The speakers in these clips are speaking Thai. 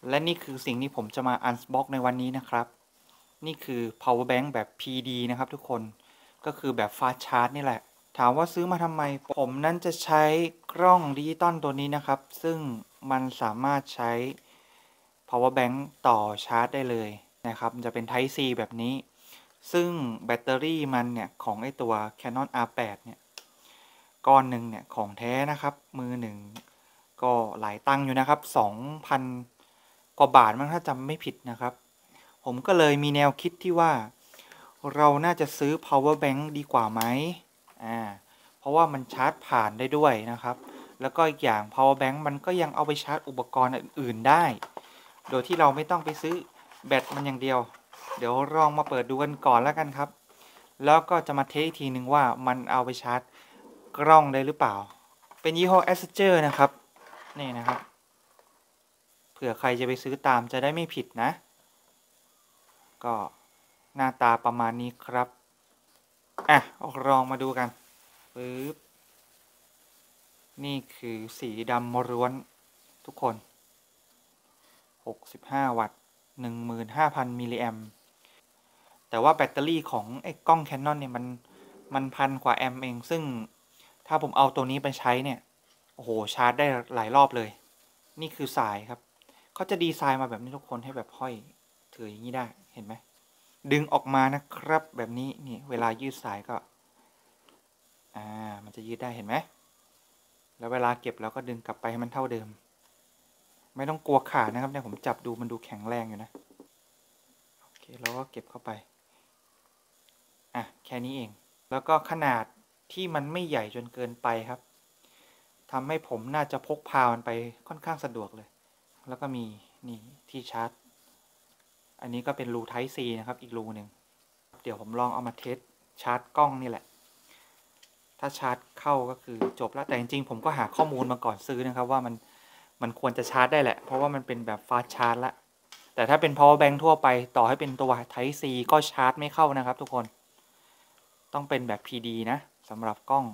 และนี่คือสิ่งที่ผมจะมาอันบ็อกในวันนี้นะครับนี่คือ power bank แบบ PD นะครับทุกคนก็คือแบบ fast charge นี่แหละถามว่าซื้อมาทำไมผมนั้นจะใช้กล้องดิจิตอลตัวนี้นะครับซึ่งมันสามารถใช้ power bank ต่อชาร์จได้เลยนะครับมันจะเป็น Type C แบบนี้ซึ่งแบตเตอรี่มันเนี่ยของไอตัว Canon R8 เนี่ยก้อนหนึ่งเนี่ยของแท้นะครับมือหนึ่งก็หลายตังค์อยู่นะครับ 2,000 กว่าบาทมั้งถ้าจำไม่ผิดนะครับผมก็เลยมีแนวคิดที่ว่าเราน่าจะซื้อ power bank ดีกว่าไหมเพราะว่ามันชาร์จผ่านได้ด้วยนะครับแล้วก็อีกอย่าง power bank มันก็ยังเอาไปชาร์จอุปกรณ์อื่นๆได้โดยที่เราไม่ต้องไปซื้อแบตมันอย่างเดียวเดี๋ยวลองมาเปิดดูกันก่อนแล้วกันครับแล้วก็จะมาเทสอีกทีนึงว่ามันเอาไปชาร์จกล้องได้หรือเปล่าเป็นยี่ห้อ Acer นะครับนี่นะครับเผื่อใครจะไปซื้อตามจะได้ไม่ผิดนะก็หน้าตาประมาณนี้ครับลองมาดูกันปึ๊บนี่คือสีดำล้วนทุกคน65วัตต์ 15,000 มิลลิแอมป์แต่ว่าแบตเตอรี่ของไอ้กล้อง Canon เนี่ยมันพันกว่าแอมป์เองซึ่งถ้าผมเอาตัวนี้ไปใช้เนี่ยโอ้โหชาร์จได้หลายรอบเลยนี่คือสายครับเขาจะดีไซน์มาแบบนี้ทุกคนให้แบบห้อยถืออย่างนี้ได้เห็นไหมดึงออกมานะครับแบบนี้นี่เวลายืดสายก็มันจะยืดได้เห็นไหมแล้วเวลาเก็บเราก็ดึงกลับไปให้มันเท่าเดิมไม่ต้องกลัวขาดนะครับเนี่ยผมจับดูมันดูแข็งแรงอยู่นะโอเคแล้วก็เก็บเข้าไปแค่นี้เองแล้วก็ขนาดที่มันไม่ใหญ่จนเกินไปครับทำให้ผมน่าจะพกพามันไปค่อนข้างสะดวกเลยแล้วก็มีนี่ที่ชาร์จอันนี้ก็เป็นรู Type C นะครับอีกรูหนึ่งเดี๋ยวผมลองเอามาเทสชาร์จกล้องนี่แหละถ้าชาร์จเข้าก็คือจบแล้วแต่จริงๆผมก็หาข้อมูลมาก่อนซื้อนะครับว่ามันควรจะชาร์จได้แหละเพราะว่ามันเป็นแบบฟาสต์ชาร์จละแต่ถ้าเป็น power bank ทั่วไปต่อให้เป็นตัว Type C ก็ชาร์จไม่เข้านะครับทุกคนต้องเป็นแบบ PD นะสำหรับกล้อง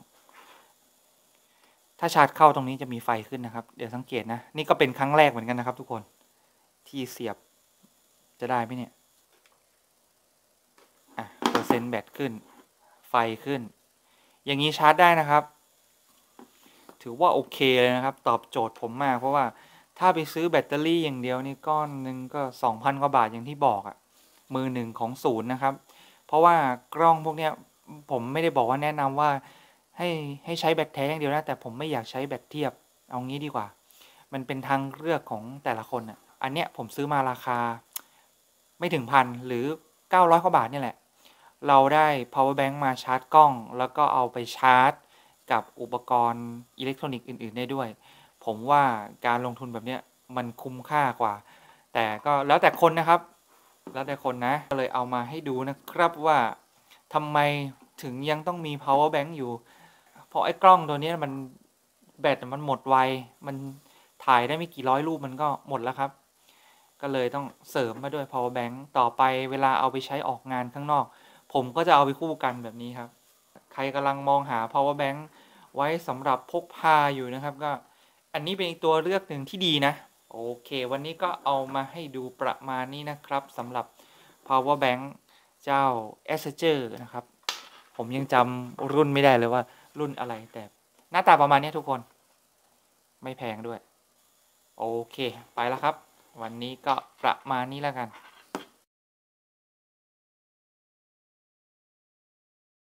ถ้าชาร์จเข้าตรงนี้จะมีไฟขึ้นนะครับเดี๋ยวสังเกตนะนี่ก็เป็นครั้งแรกเหมือนกันนะครับทุกคนที่เสียบจะได้ไหมเนี่ยเปอร์เซ็นต์แบตขึ้นไฟขึ้นอย่างนี้ชาร์จได้นะครับถือว่าโอเคเลยนะครับตอบโจทย์ผมมากเพราะว่าถ้าไปซื้อแบตเตอรี่อย่างเดียวนี่ก้อนหนึ่งก็ 2,000 กว่าบาทอย่างที่บอกมือหนึ่งของศูนย์นะครับเพราะว่ากล้องพวกเนี้ยผมไม่ได้บอกว่าแนะนำว่าให้ใช้แบตแท้อย่างเดียวนะแต่ผมไม่อยากใช้แบตเทียบเอางี้ดีกว่ามันเป็นทางเลือกของแต่ละคนอันเนี้ยผมซื้อมาราคาไม่ถึงพันหรือ900 กว่าบาทนี่แหละเราได้ power bank มาชาร์จกล้องแล้วก็เอาไปชาร์จกับอุปกรณ์อิเล็กทรอนิกส์อื่นๆได้ด้วยผมว่าการลงทุนแบบนี้มันคุ้มค่ากว่าแต่ก็แล้วแต่คนนะครับแล้วแต่คนนะก็เลยเอามาให้ดูนะครับว่าทำไมถึงยังต้องมี power bank อยู่เพราะไอ้กล้องตัวนี้มันแบตมันหมดไวมันถ่ายได้ไม่กี่ร้อยรูปมันก็หมดแล้วครับก็เลยต้องเสริมมาด้วย power bank ต่อไปเวลาเอาไปใช้ออกงานข้างนอกผมก็จะเอาไปคู่กันแบบนี้ครับใครกำลังมองหา power bank ไว้สำหรับพกพาอยู่นะครับก็อันนี้เป็นอีกตัวเลือกหนึ่งที่ดีนะโอเควันนี้ก็เอามาให้ดูประมาณนี้นะครับสำหรับ power bank เจ้า Acer นะครับผมยังจำรุ่นไม่ได้เลยว่ารุ่นอะไรแต่หน้าตาประมาณนี้ทุกคนไม่แพงด้วยโอเคไปแล้วครับวันนี้ก็ประมาณนี้แล้วกัน